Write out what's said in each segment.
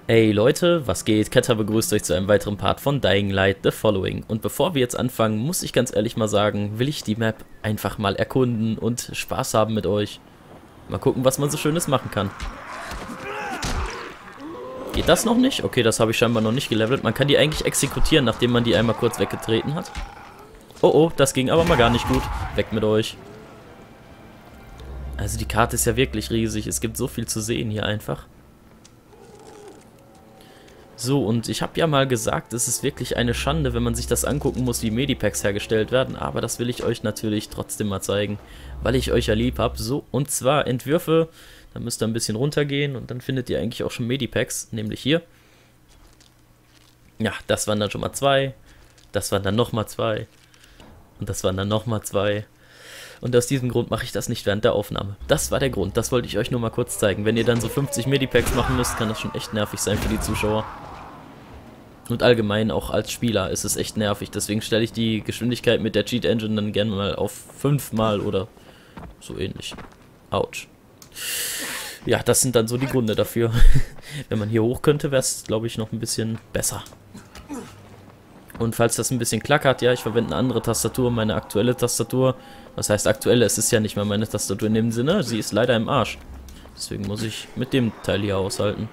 Ey Leute, was geht? Ketta begrüßt euch zu einem weiteren Part von Dying Light The Following. Und bevor wir jetzt anfangen, muss ich ganz ehrlich mal sagen, will ich die Map einfach mal erkunden und Spaß haben mit euch. Mal gucken, was man so Schönes machen kann. Geht das noch nicht? Okay, das habe ich scheinbar noch nicht gelevelt. Man kann die eigentlich exekutieren, nachdem man die einmal kurz weggetreten hat. Oh oh, das ging aber mal gar nicht gut. Weg mit euch. Also die Karte ist ja wirklich riesig. Es gibt so viel zu sehen hier einfach. So, und ich habe ja mal gesagt, es ist wirklich eine Schande, wenn man sich das angucken muss, wie Medipacks hergestellt werden. Aber das will ich euch natürlich trotzdem mal zeigen, weil ich euch ja lieb habe. So, und zwar Entwürfe, da müsst ihr ein bisschen runtergehen und dann findet ihr eigentlich auch schon Medipacks, nämlich hier. Ja, das waren dann schon mal 2, das waren dann nochmal 2 und das waren dann nochmal 2. Und aus diesem Grund mache ich das nicht während der Aufnahme. Das war der Grund, das wollte ich euch nur mal kurz zeigen. Wenn ihr dann so 50 Medipacks machen müsst, kann das schon echt nervig sein für die Zuschauer. Und allgemein auch als Spieler ist es echt nervig. Deswegen stelle ich die Geschwindigkeit mit der Cheat Engine dann gerne mal auf 5 mal oder so ähnlich. Autsch. Ja, das sind dann so die Gründe dafür. Wenn man hier hoch könnte, wäre es, glaube ich, noch ein bisschen besser. Und falls das ein bisschen klackert, ja, ich verwende eine andere Tastatur, meine aktuelle Tastatur. Was heißt aktuelle? Es ist ja nicht mal meine Tastatur in dem Sinne, sie ist leider im Arsch. Deswegen muss ich mit dem Teil hier aushalten.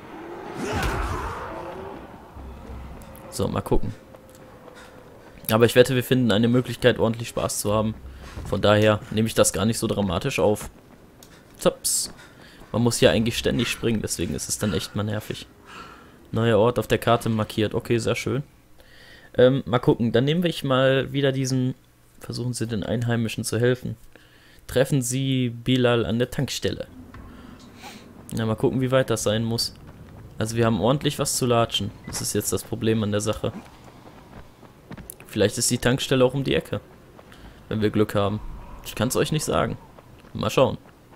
So, mal gucken. Aber ich wette, wir finden eine Möglichkeit, ordentlich Spaß zu haben. Von daher nehme ich das gar nicht so dramatisch auf. Zaps. Man muss ja eigentlich ständig springen, deswegen ist es dann echt mal nervig. Neuer Ort auf der Karte markiert. Okay, sehr schön. Mal gucken, dann nehmen wir mal wieder diesen... Versuchen Sie den Einheimischen zu helfen. Treffen Sie Bilal an der Tankstelle. Ja, mal gucken, wie weit das sein muss. Also wir haben ordentlich was zu latschen. Das ist jetzt das Problem an der Sache. Vielleicht ist die Tankstelle auch um die Ecke. Wenn wir Glück haben. Ich kann es euch nicht sagen. Mal schauen.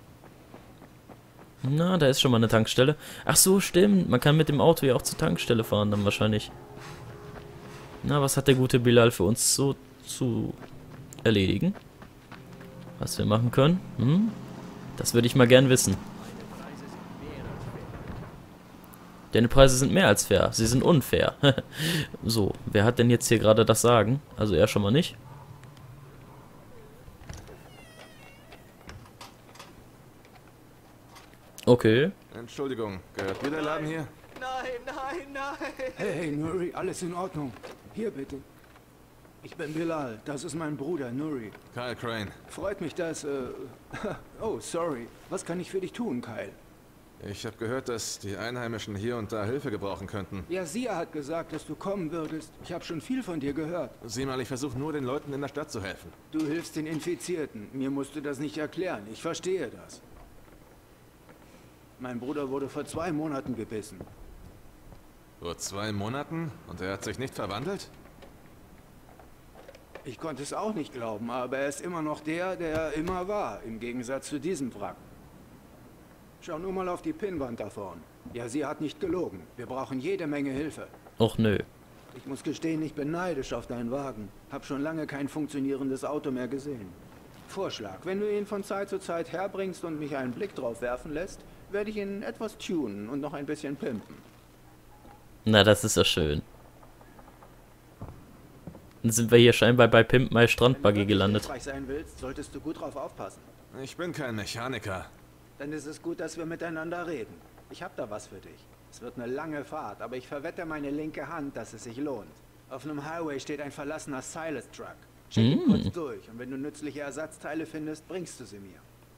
Na, da ist schon mal eine Tankstelle. Ach so, stimmt. Man kann mit dem Auto ja auch zur Tankstelle fahren dann wahrscheinlich. Na, was hat der gute Bilal für uns so zu erledigen? Was wir machen können? Das würde ich mal gern wissen. Deine Preise sind mehr als fair. Sie sind unfair. So, wer hat denn jetzt hier gerade das Sagen? Also er schon mal nicht. Okay. Entschuldigung, gehört dir der Laden hier? Nein, nein, nein! Hey, Nuri, alles in Ordnung. Hier bitte. Ich bin Bilal, das ist mein Bruder, Nuri. Kyle Crane. Freut mich, dass, Oh, sorry. Was kann ich für dich tun, Kyle? Ich habe gehört, dass die Einheimischen hier und da Hilfe gebrauchen könnten. Ja, Sia hat gesagt, dass du kommen würdest. Ich habe schon viel von dir gehört. Sieh mal, ich versuche nur den Leuten in der Stadt zu helfen. Du hilfst den Infizierten. Mir musst du das nicht erklären. Ich verstehe das. Mein Bruder wurde vor 2 Monaten gebissen. Vor 2 Monaten? Und er hat sich nicht verwandelt? Ich konnte es auch nicht glauben, aber er ist immer noch der, der er immer war, im Gegensatz zu diesem Wrack. Schau nur mal auf die Pinnwand da vorn. Ja, sie hat nicht gelogen. Wir brauchen jede Menge Hilfe. Och nö. Ich muss gestehen, ich bin neidisch auf deinen Wagen. Hab schon lange kein funktionierendes Auto mehr gesehen. Vorschlag, wenn du ihn von Zeit zu Zeit herbringst und mich einen Blick drauf werfen lässt, werde ich ihn etwas tunen und noch ein bisschen pimpen. Na, das ist ja schön. Dann sind wir hier scheinbar bei Pimp My Strandbuggy gelandet. Wenn du hilfreich sein willst, solltest du gut drauf aufpassen. Ich bin kein Mechaniker. Dann ist es gut, dass wir miteinander reden. Ich habe da was für dich. Es wird eine lange Fahrt, aber ich verwette meine linke Hand, dass es sich lohnt. Auf einem Highway steht ein verlassener Silas-Truck. Check ihn kurz durch und wenn du nützliche Ersatzteile findest, bringst du sie mir.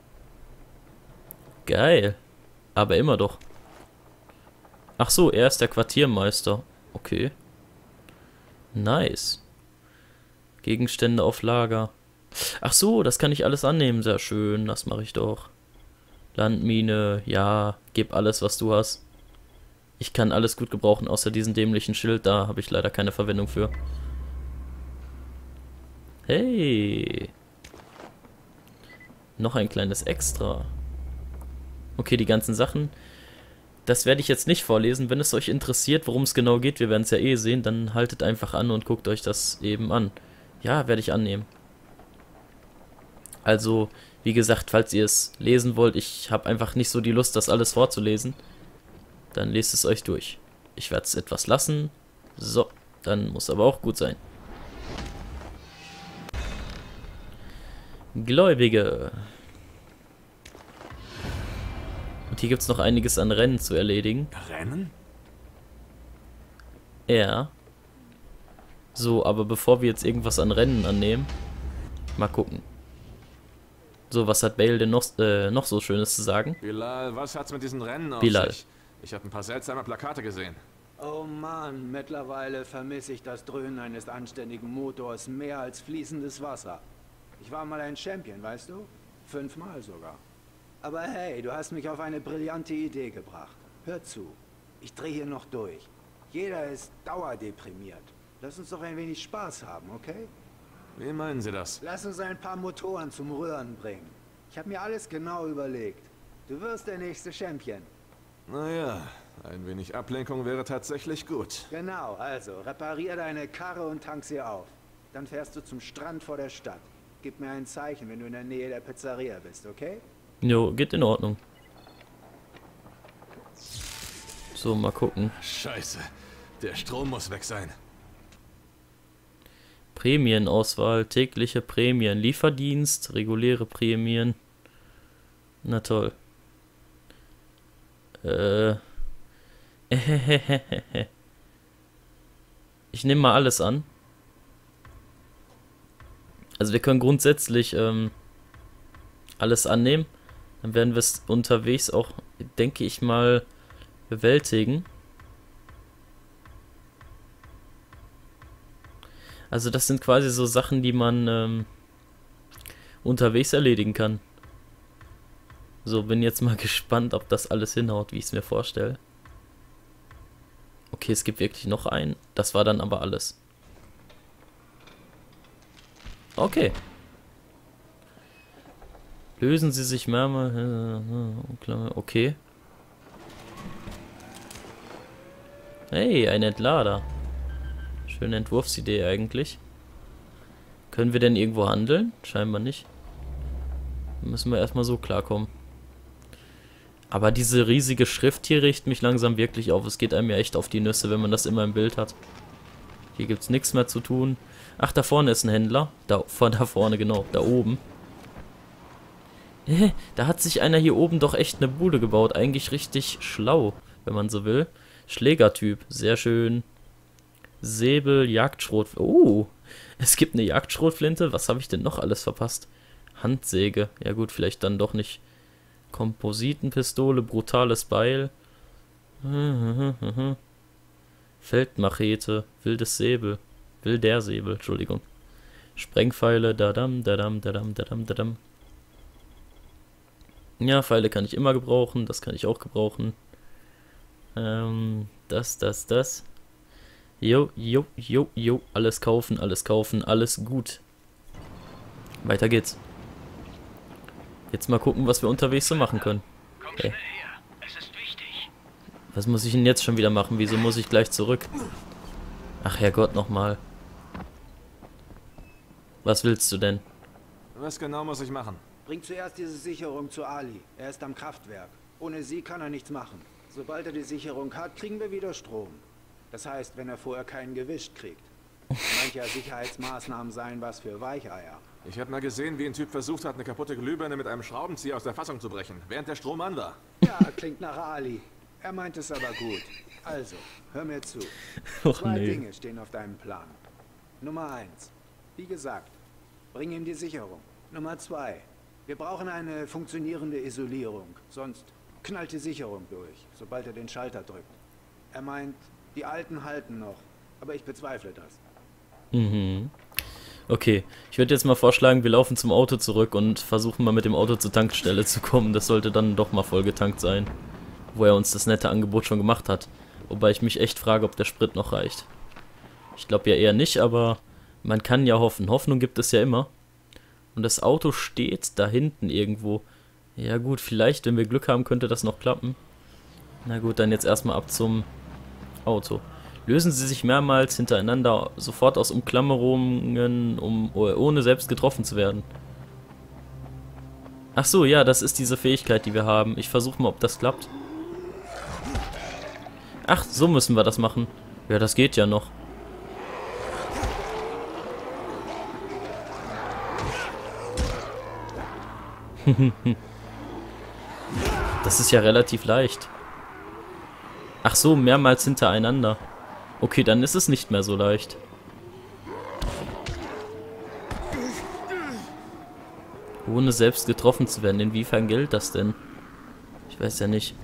Geil. Aber immer doch. Ach so, er ist der Quartiermeister. Okay. Nice. Gegenstände auf Lager. Ach so, das kann ich alles annehmen. Sehr schön, das mache ich doch. Landmine, ja, gib alles, was du hast. Ich kann alles gut gebrauchen, außer diesen dämlichen Schild. Da habe ich leider keine Verwendung für. Hey. Noch ein kleines Extra. Okay, die ganzen Sachen. Das werde ich jetzt nicht vorlesen. Wenn es euch interessiert, worum es genau geht, wir werden es ja eh sehen, dann haltet einfach an und guckt euch das eben an. Ja, werde ich annehmen. Also, wie gesagt, falls ihr es lesen wollt, ich habe einfach nicht so die Lust, das alles vorzulesen, dann lest es euch durch. Ich werde es etwas lassen. So, dann muss aber auch gut sein. Gläubige. Und hier gibt es noch einiges an Rennen zu erledigen. Rennen? Ja. So, aber bevor wir jetzt irgendwas an Rennen annehmen, mal gucken. So, was hat Bale denn noch so Schönes zu sagen? Bilal, was hat's mit diesen Rennen auf Bilal. sich? Ich habe ein paar seltsame Plakate gesehen. Oh Mann, mittlerweile vermisse ich das Dröhnen eines anständigen Motors mehr als fließendes Wasser. Ich war mal ein Champion, weißt du? 5-mal sogar. Aber hey, du hast mich auf eine brillante Idee gebracht. Hör zu, ich drehe hier noch durch. Jeder ist dauerdeprimiert. Lass uns doch ein wenig Spaß haben, okay? Wie meinen Sie das? Lass uns ein paar Motoren zum Rühren bringen. Ich habe mir alles genau überlegt. Du wirst der nächste Champion. Naja, ein wenig Ablenkung wäre tatsächlich gut. Genau, also reparier deine Karre und tank sie auf. Dann fährst du zum Strand vor der Stadt. Gib mir ein Zeichen, wenn du in der Nähe der Pizzeria bist, okay? Jo, geht in Ordnung. So, mal gucken. Scheiße, der Strom muss weg sein. Prämienauswahl, tägliche Prämien, Lieferdienst, reguläre Prämien. Na toll. Ich nehme mal alles an. Also wir können grundsätzlich alles annehmen. Dann werden wir es unterwegs auch, denke ich mal, bewältigen. Also das sind quasi so Sachen, die man unterwegs erledigen kann. So, bin jetzt mal gespannt, ob das alles hinhaut, wie ich es mir vorstelle. Okay, es gibt wirklich noch einen. Das war dann aber alles. Okay. Lösen Sie sich mehrmals. Okay. Hey, ein Entlader. Schöne Entwurfsidee eigentlich. Können wir denn irgendwo handeln? Scheinbar nicht. Da müssen wir erstmal so klarkommen. Aber diese riesige Schrift hier riecht mich langsam wirklich auf. Es geht einem ja echt auf die Nüsse, wenn man das immer im Bild hat. Hier gibt es nichts mehr zu tun. Ach, da vorne ist ein Händler. Da vorne, genau. Da oben. Da hat sich einer hier oben doch echt eine Bude gebaut. Eigentlich richtig schlau, wenn man so will. Schlägertyp. Sehr schön. Säbel, Jagdschrot. Oh, es gibt eine Jagdschrotflinte. Was habe ich denn noch alles verpasst? Handsäge. Ja gut, vielleicht dann doch nicht. Kompositenpistole, brutales Beil. Feldmachete, wildes Säbel. Wilder Säbel, Entschuldigung. Sprengpfeile, dadam, dadam, dadam, dadam, dadam. Ja, Pfeile kann ich immer gebrauchen. Das kann ich auch gebrauchen. Das. Jo. Alles kaufen, alles gut. Weiter geht's. Jetzt mal gucken, was wir unterwegs so machen können. Okay. Was muss ich denn jetzt schon wieder machen? Wieso muss ich gleich zurück? Ach Herrgott, nochmal. Was willst du denn? Was genau muss ich machen? Bring zuerst diese Sicherung zu Ali. Er ist am Kraftwerk. Ohne sie kann er nichts machen. Sobald er die Sicherung hat, kriegen wir wieder Strom. Das heißt, wenn er vorher keinen gewischt kriegt. Manche Sicherheitsmaßnahmen seien was für Weicheier. Ich habe mal gesehen, wie ein Typ versucht hat, eine kaputte Glühbirne mit einem Schraubenzieher aus der Fassung zu brechen, während der Strom an war. Ja, klingt nach Ali. Er meint es aber gut. Also, hör mir zu. Och, Zwei nee. Dinge stehen auf deinem Plan. Nummer 1. Wie gesagt, bring ihm die Sicherung. Nummer 2. Wir brauchen eine funktionierende Isolierung. Sonst knallt die Sicherung durch, sobald er den Schalter drückt. Er meint, die Alten halten noch. Aber ich bezweifle das. Mhm. Okay, ich würde jetzt mal vorschlagen, wir laufen zum Auto zurück und versuchen mal mit dem Auto zur Tankstelle zu kommen. Das sollte dann doch mal vollgetankt sein, wo er uns das nette Angebot schon gemacht hat. Wobei ich mich echt frage, ob der Sprit noch reicht. Ich glaube ja eher nicht, aber man kann ja hoffen. Hoffnung gibt es ja immer. Und das Auto steht da hinten irgendwo. Ja gut, vielleicht, wenn wir Glück haben, könnte das noch klappen. Na gut, dann jetzt erstmal ab zum Auto. Lösen Sie sich mehrmals hintereinander sofort aus Umklammerungen, ohne selbst getroffen zu werden. Ach so, ja, das ist diese Fähigkeit, die wir haben. Ich versuche mal, ob das klappt. Ach, so müssen wir das machen. Ja, das geht ja noch. Das ist ja relativ leicht. Ach so, mehrmals hintereinander. Okay, dann ist es nicht mehr so leicht. Ohne selbst getroffen zu werden. Inwiefern gilt das denn? Ich weiß ja nicht.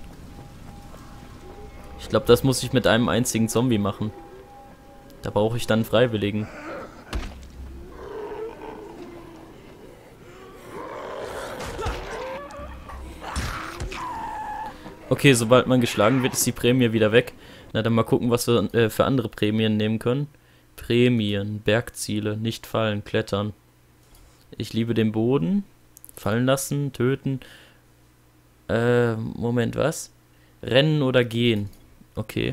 Ich glaube, das muss ich mit einem einzigen Zombie machen. Da brauche ich dann einen Freiwilligen. Okay, sobald man geschlagen wird, ist die Prämie wieder weg. Na, dann mal gucken, was wir für andere Prämien nehmen können. Prämien, Bergziele, nicht fallen, klettern. Ich liebe den Boden. Fallen lassen, töten. Moment, was? Rennen oder gehen. Okay.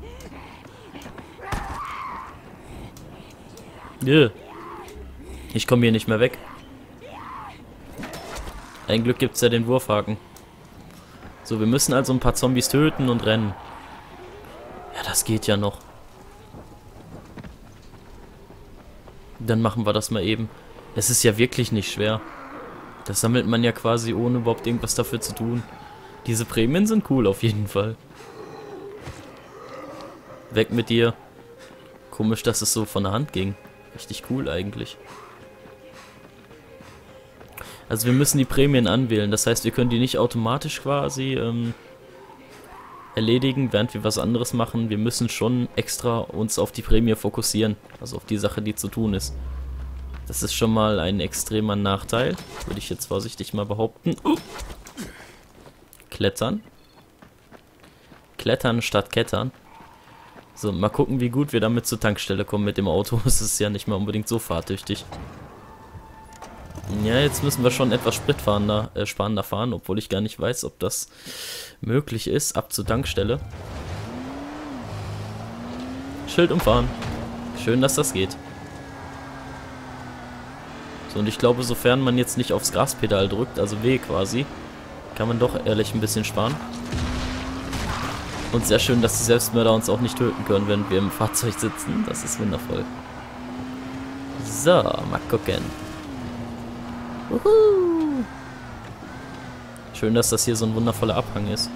Ich komme hier nicht mehr weg. Ein Glück gibt es ja den Wurfhaken. So, wir müssen also ein paar Zombies töten und rennen. Ja, das geht ja noch. Dann machen wir das mal eben. Es ist ja wirklich nicht schwer. Das sammelt man ja quasi ohne überhaupt irgendwas dafür zu tun. Diese Prämien sind cool auf jeden Fall. Weg mit dir. Komisch, dass es so von der Hand ging. Richtig cool eigentlich. Also wir müssen die Prämien anwählen. Das heißt, wir können die nicht automatisch quasi erledigen, während wir was anderes machen. Wir müssen schon extra uns auf die Prämie fokussieren. Also auf die Sache, die zu tun ist. Das ist schon mal ein extremer Nachteil. Würde ich jetzt vorsichtig mal behaupten. Klettern. Klettern statt Kettern. So, mal gucken, wie gut wir damit zur Tankstelle kommen mit dem Auto. Es ist ja nicht mal unbedingt so fahrtüchtig. Ja, jetzt müssen wir schon etwas sparender fahren, obwohl ich gar nicht weiß, ob das möglich ist. Ab zur Tankstelle. Schild umfahren. Schön, dass das geht. So, und ich glaube, sofern man jetzt nicht aufs Gaspedal drückt, also W quasi, kann man doch ehrlich ein bisschen sparen. Und sehr schön, dass die Selbstmörder uns auch nicht töten können, wenn wir im Fahrzeug sitzen. Das ist wundervoll. So, mal gucken. Uhu. Schön, dass das hier so ein wundervoller Abhang ist.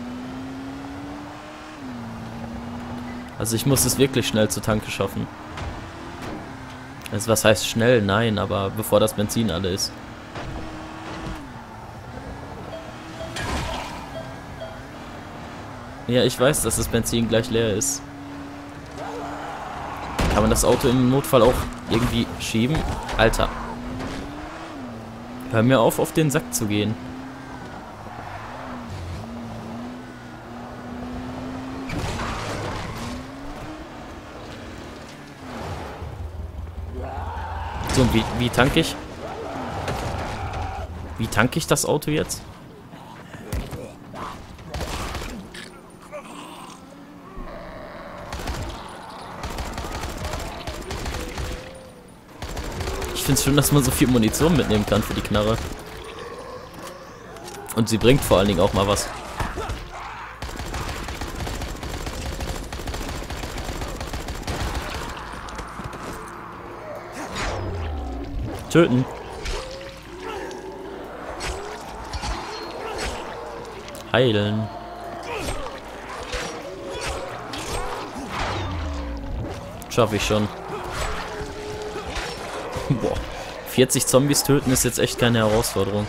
Also ich muss es wirklich schnell zur Tanke schaffen. Also was heißt schnell? Nein, aber bevor das Benzin alle ist. Ja, ich weiß, dass das Benzin gleich leer ist. Kann man das Auto im Notfall auch irgendwie schieben? Alter. Hör mir auf den Sack zu gehen. So, wie tanke ich? Wie tanke ich das Auto jetzt? Ich finde es schön, dass man so viel Munition mitnehmen kann für die Knarre. Und sie bringt vor allen Dingen auch mal was. Töten. Heilen. Schaffe ich schon. Boah. 40 Zombies töten ist jetzt echt keine Herausforderung.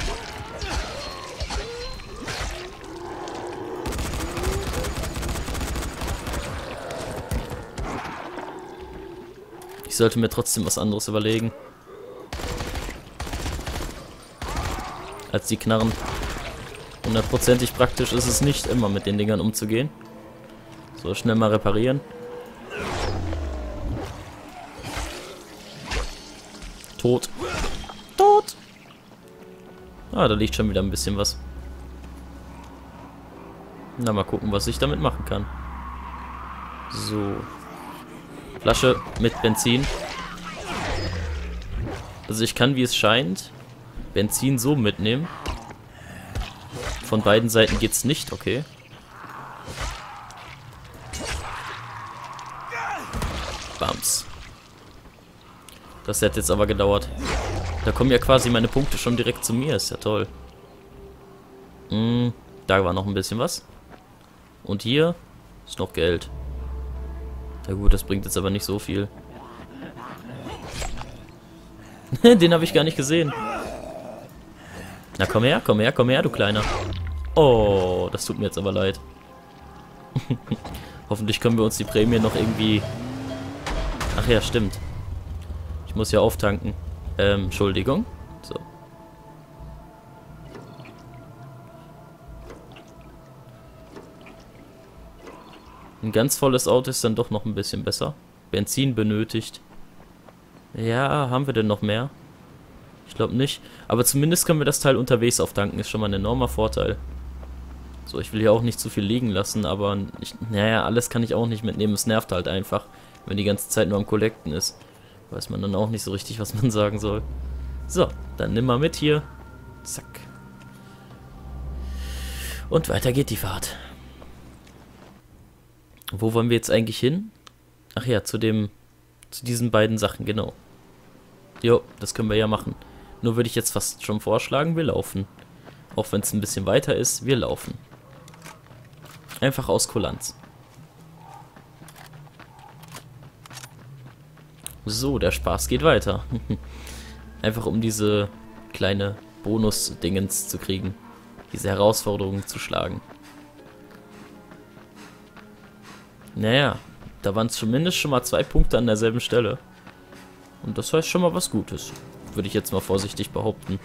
Ich sollte mir trotzdem was anderes überlegen. Als die Knarren. 100%ig praktisch ist es nicht, immer mit den Dingern umzugehen. So, schnell mal reparieren. Tot. Tot. Ah, da liegt schon wieder ein bisschen was. Na, mal gucken, was ich damit machen kann. So. Flasche mit Benzin. Also ich kann, wie es scheint, Benzin so mitnehmen. Von beiden Seiten geht's nicht, okay. Bams. Das hat jetzt aber gedauert. Da kommen ja quasi meine Punkte schon direkt zu mir. Ist ja toll. Da war noch ein bisschen was. Und hier ist noch Geld. Ja gut, das bringt jetzt aber nicht so viel. Den habe ich gar nicht gesehen. Na komm her, komm her, komm her, du Kleiner. Oh, das tut mir jetzt aber leid. Hoffentlich können wir uns die Prämie noch irgendwie... Ach ja, stimmt. Ich muss ja auftanken. Entschuldigung. So. Ein ganz volles Auto ist dann doch noch ein bisschen besser. Benzin benötigt. Ja, haben wir denn noch mehr? Ich glaube nicht. Aber zumindest können wir das Teil unterwegs auftanken. Ist schon mal ein enormer Vorteil. So, ich will hier auch nicht zu viel liegen lassen, aber naja, alles kann ich auch nicht mitnehmen. Es nervt halt einfach, wenn die ganze Zeit nur am Collecten ist. Weiß man dann auch nicht so richtig, was man sagen soll. So, dann nimm mal mit hier. Zack. Und weiter geht die Fahrt. Wo wollen wir jetzt eigentlich hin? Ach ja, zu diesen beiden Sachen, genau. Jo, das können wir ja machen. Nur würde ich jetzt fast schon vorschlagen, wir laufen. Auch wenn es ein bisschen weiter ist, wir laufen. Einfach aus Kulanz. So, der Spaß geht weiter. Einfach um diese kleine Bonus-Dingens zu kriegen. Diese Herausforderungen zu schlagen. Naja, da waren es zumindest schon mal 2 Punkte an derselben Stelle. Und das heißt schon mal was Gutes. Würde ich jetzt mal vorsichtig behaupten.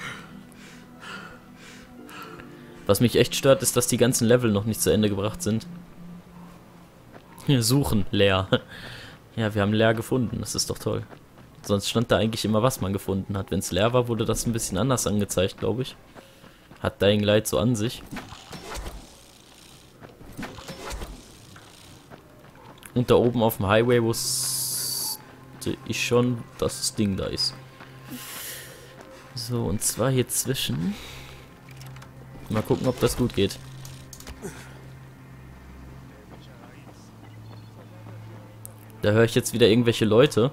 Was mich echt stört, ist, dass die ganzen Level noch nicht zu Ende gebracht sind. Suchen, leer. Ja, wir haben leer gefunden, das ist doch toll. Sonst stand da eigentlich immer, was man gefunden hat. Wenn es leer war, wurde das ein bisschen anders angezeigt, glaube ich. Hat Dying Light so an sich. Und da oben auf dem Highway wusste ich schon, dass das Ding da ist. So, und zwar hier zwischen. Mal gucken, ob das gut geht. Da höre ich jetzt wieder irgendwelche Leute.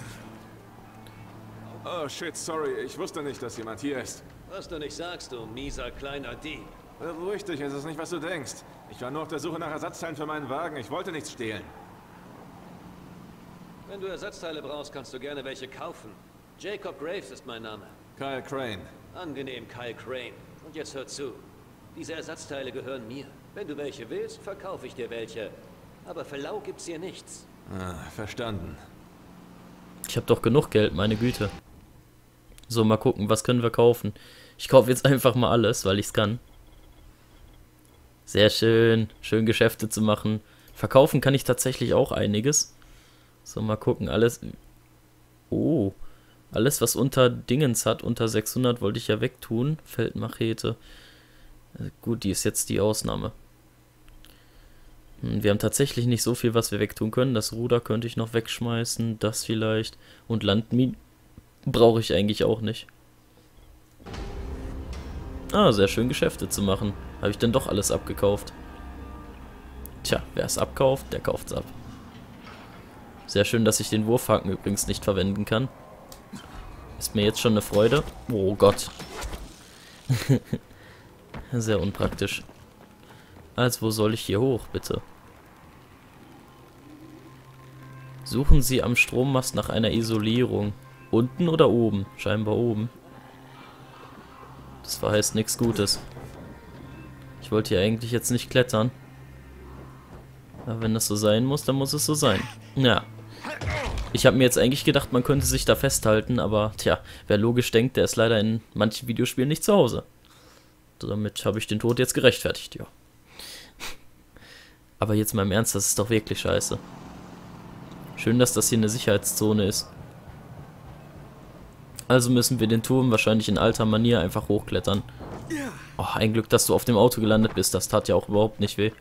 Oh shit, sorry. Ich wusste nicht, dass jemand hier ist. Was du nicht sagst, du mieser kleiner Dieb. Beruhig dich, es ist nicht, was du denkst. Ich war nur auf der Suche nach Ersatzteilen für meinen Wagen. Ich wollte nichts stehlen. Wenn du Ersatzteile brauchst, kannst du gerne welche kaufen. Jacob Graves ist mein Name. Kyle Crane. Angenehm, Kyle Crane. Und jetzt hör zu. Diese Ersatzteile gehören mir. Wenn du welche willst, verkaufe ich dir welche. Aber für lau gibt's hier nichts. Ah, verstanden. Ich habe doch genug Geld, meine Güte. So, mal gucken, was können wir kaufen. Ich kaufe jetzt einfach mal alles, weil ich es kann. Sehr schön. Schön Geschäfte zu machen. Verkaufen kann ich tatsächlich auch einiges. So, mal gucken, alles... Oh, alles, was unter Dingens hat, unter 600 wollte ich ja wegtun. Feldmachete. Gut, die ist jetzt die Ausnahme. Wir haben tatsächlich nicht so viel, was wir wegtun können. Das Ruder könnte ich noch wegschmeißen, das vielleicht. Und Landminen brauche ich eigentlich auch nicht. Ah, sehr schön Geschäfte zu machen. Habe ich denn doch alles abgekauft. Tja, wer es abkauft, der kauft es ab. Sehr schön, dass ich den Wurfhaken übrigens nicht verwenden kann. Ist mir jetzt schon eine Freude. Oh Gott. Sehr unpraktisch. Also, wo soll ich hier hoch, bitte? Suchen Sie am Strommast nach einer Isolierung. Unten oder oben? Scheinbar oben. Das verheißt nichts Gutes. Ich wollte hier eigentlich jetzt nicht klettern. Aber wenn das so sein muss, dann muss es so sein. Ja. Ich habe mir jetzt eigentlich gedacht, man könnte sich da festhalten, aber tja, wer logisch denkt, der ist leider in manchen Videospielen nicht zu Hause. Damit habe ich den Tod jetzt gerechtfertigt, ja. Aber jetzt mal im Ernst, das ist doch wirklich scheiße. Schön, dass das hier eine Sicherheitszone ist. Also müssen wir den Turm wahrscheinlich in alter Manier einfach hochklettern. Oh, ein Glück, dass du auf dem Auto gelandet bist, das tat ja auch überhaupt nicht weh.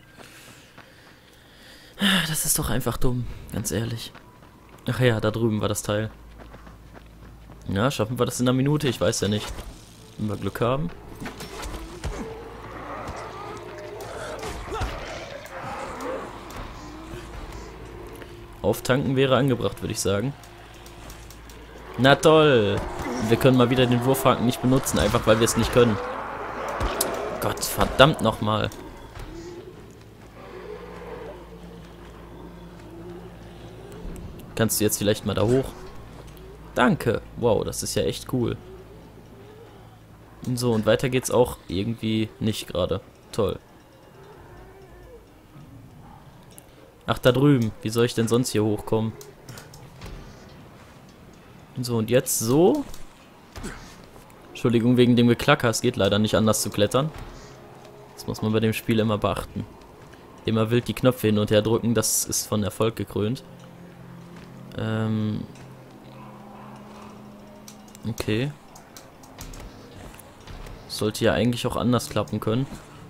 Das ist doch einfach dumm, ganz ehrlich. Ach ja, da drüben war das Teil. Ja, schaffen wir das in einer Minute? Ich weiß ja nicht. Wenn wir Glück haben. Auftanken wäre angebracht, würde ich sagen. Na toll. Wir können mal wieder den Wurfhaken nicht benutzen, einfach weil wir es nicht können. Gott, verdammt nochmal. Kannst du jetzt vielleicht mal da hoch? Danke. Wow, das ist ja echt cool. So, und weiter geht's auch irgendwie nicht gerade. Toll. Ach, da drüben. Wie soll ich denn sonst hier hochkommen? So, und jetzt so. Entschuldigung wegen dem Geklacker. Es geht leider nicht anders zu klettern. Das muss man bei dem Spiel immer beachten. Immer wild die Knöpfe hin und her drücken. Das ist von Erfolg gekrönt. Okay. Sollte ja eigentlich auch anders klappen können.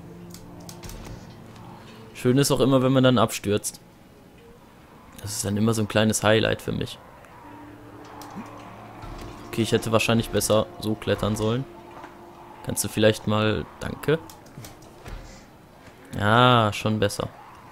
Schön ist auch immer, wenn man dann abstürzt. Das ist dann immer so ein kleines Highlight für mich. Okay, ich hätte wahrscheinlich besser so klettern sollen. Kannst du vielleicht mal... Danke. Ja, schon besser.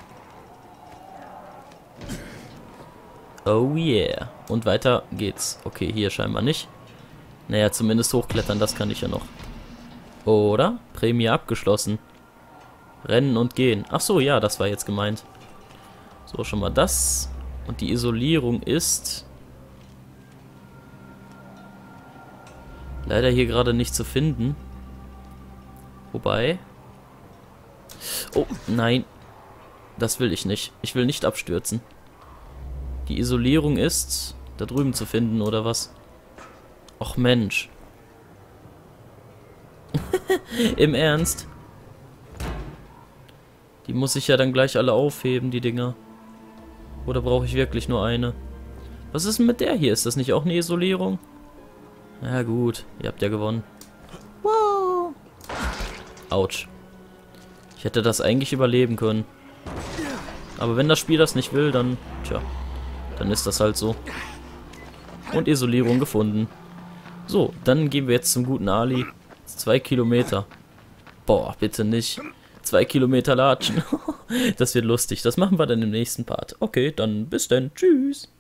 Oh yeah. Und weiter geht's. Okay, hier scheinbar nicht. Naja, zumindest hochklettern, das kann ich ja noch. Oder? Prämie abgeschlossen. Rennen und gehen. Ach so, ja, das war jetzt gemeint. So, schon mal das. Und die Isolierung ist... leider hier gerade nicht zu finden. Wobei... oh, nein. Das will ich nicht. Ich will nicht abstürzen. Die Isolierung ist... da drüben zu finden, oder was? Och Mensch. Im Ernst? Die muss ich ja dann gleich alle aufheben, die Dinger. Oder brauche ich wirklich nur eine? Was ist denn mit der hier? Ist das nicht auch eine Isolierung? Na gut, ihr habt ja gewonnen. Wow. Autsch. Ich hätte das eigentlich überleben können. Aber wenn das Spiel das nicht will, dann... tja, dann ist das halt so. Und Isolierung gefunden. So, dann gehen wir jetzt zum guten Ali. 2 Kilometer. Boah, bitte nicht. 2 Kilometer latschen. Das wird lustig. Das machen wir dann im nächsten Part. Okay, dann bis dann. Tschüss.